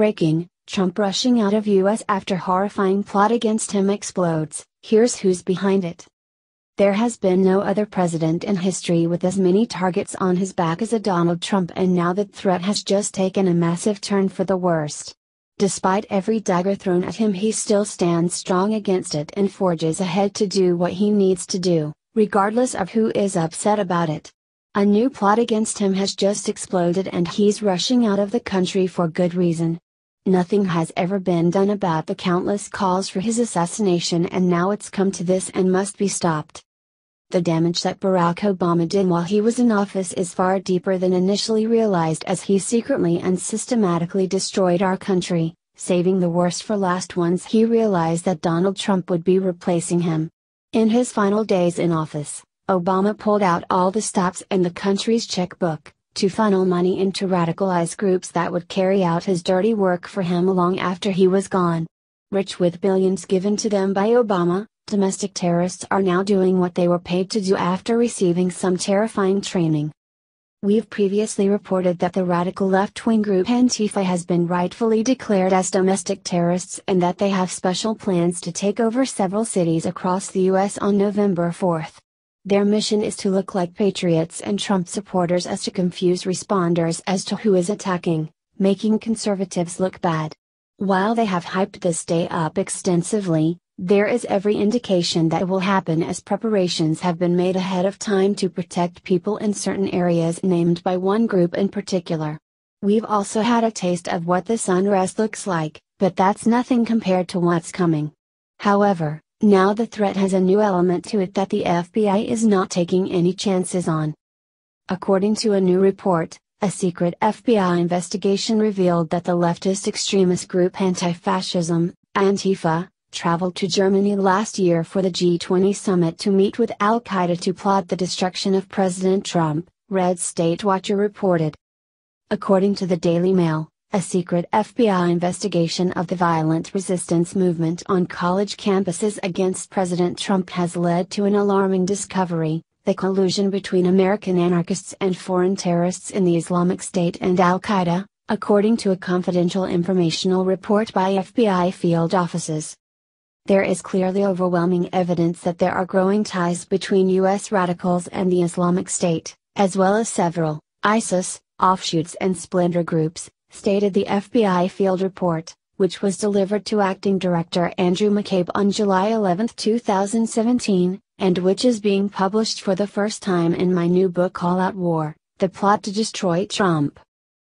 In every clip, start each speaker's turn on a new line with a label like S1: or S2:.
S1: Breaking: Trump rushing out of U.S. after horrifying plot against him explodes, here's who's behind it. There has been no other president in history with as many targets on his back as a Donald Trump, and now that threat has just taken a massive turn for the worst. Despite every dagger thrown at him, he still stands strong against it and forges ahead to do what he needs to do, regardless of who is upset about it. A new plot against him has just exploded and he's rushing out of the country for good reason. Nothing has ever been done about the countless calls for his assassination, and now it's come to this and must be stopped. The damage that Barack Obama did while he was in office is far deeper than initially realized, as he secretly and systematically destroyed our country, saving the worst for last once he realized that Donald Trump would be replacing him. In his final days in office, Obama pulled out all the stops in the country's checkbook to funnel money into radicalized groups that would carry out his dirty work for him long after he was gone. Rich with billions given to them by Obama, domestic terrorists are now doing what they were paid to do after receiving some terrifying training. We've previously reported that the radical left-wing group Antifa has been rightfully declared as domestic terrorists, and that they have special plans to take over several cities across the U.S. on November 4th. Their mission is to look like patriots and Trump supporters as to confuse responders as to who is attacking, making conservatives look bad. While they have hyped this day up extensively, there is every indication that it will happen, as preparations have been made ahead of time to protect people in certain areas named by one group in particular. We've also had a taste of what this unrest looks like, but that's nothing compared to what's coming. However, now the threat has a new element to it that the FBI is not taking any chances on. According to a new report, a secret FBI investigation revealed that the leftist extremist group Anti-Fascism, Antifa, traveled to Germany last year for the G20 summit to meet with Al-Qaeda to plot the destruction of President Trump, Red State Watcher reported. According to the Daily Mail, a secret FBI investigation of the violent resistance movement on college campuses against President Trump has led to an alarming discovery: the collusion between American anarchists and foreign terrorists in the Islamic State and Al-Qaeda, according to a confidential informational report by FBI field offices. There is clearly overwhelming evidence that there are growing ties between U.S. radicals and the Islamic State, as well as several ISIS offshoots and splinter groups, stated the FBI field report, which was delivered to Acting Director Andrew McCabe on July 11, 2017, and which is being published for the first time in my new book All Out War: The Plot to Destroy Trump.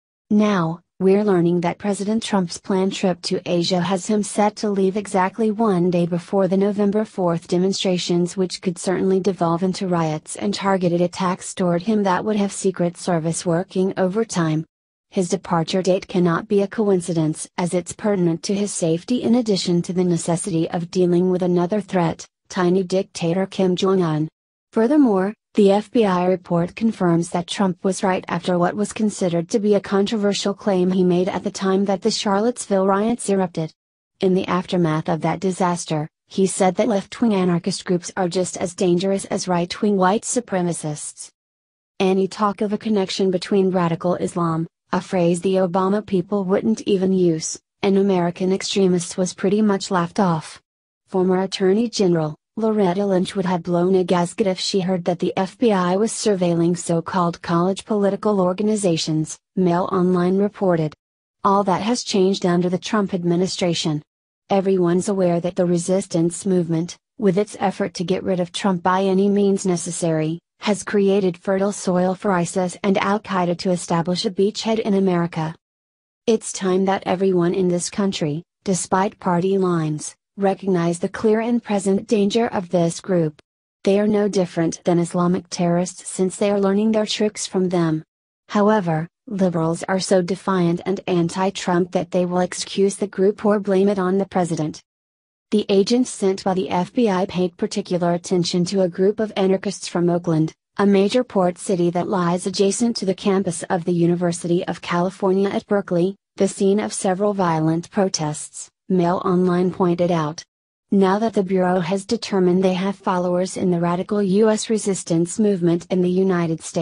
S1: Now, we're learning that President Trump's planned trip to Asia has him set to leave exactly one day before the November 4th demonstrations, which could certainly devolve into riots and targeted attacks toward him that would have Secret Service working overtime. His departure date cannot be a coincidence, as it's pertinent to his safety in addition to the necessity of dealing with another threat, tiny dictator Kim Jong-un. Furthermore, the FBI report confirms that Trump was right after what was considered to be a controversial claim he made at the time that the Charlottesville riots erupted. In the aftermath of that disaster, he said that left-wing anarchist groups are just as dangerous as right-wing white supremacists. Any talk of a connection between radical Islam, a phrase the Obama people wouldn't even use, and American extremists was pretty much laughed off. Former Attorney General Loretta Lynch would have blown a gasket if she heard that the FBI was surveilling so-called college political organizations, Mail Online reported. All that has changed under the Trump administration. Everyone's aware that the resistance movement, with its effort to get rid of Trump by any means necessary, has created fertile soil for ISIS and Al-Qaeda to establish a beachhead in America. It's time that everyone in this country, despite party lines, recognize the clear and present danger of this group. They are no different than Islamic terrorists, since they are learning their tricks from them. However, liberals are so defiant and anti-Trump that they will excuse the group or blame it on the president. The agents sent by the FBI paid particular attention to a group of anarchists from Oakland, a major port city that lies adjacent to the campus of the University of California at Berkeley, the scene of several violent protests, Mail Online pointed out. Now that the Bureau has determined they have followers in the radical U.S. resistance movement in the United States,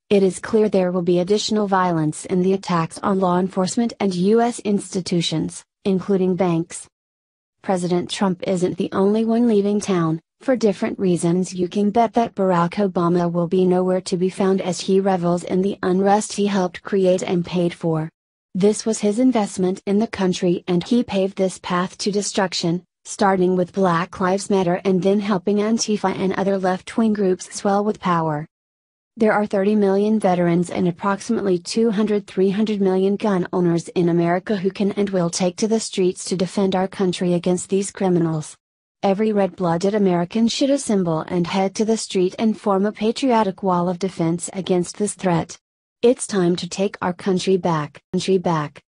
S1: It is clear there will be additional violence in the attacks on law enforcement and U.S. institutions, including banks. President Trump isn't the only one leaving town. For different reasons. You can bet that Barack Obama will be nowhere to be found as he revels in the unrest he helped create and paid for. This was his investment in the country, and he paved this path to destruction, starting with Black Lives Matter and then helping Antifa and other left-wing groups swell with power. There are 30 million veterans and approximately 300 million gun owners in America who can and will take to the streets to defend our country against these criminals. Every red-blooded American should assemble and head to the street and form a patriotic wall of defense against this threat. It's time to take our country back.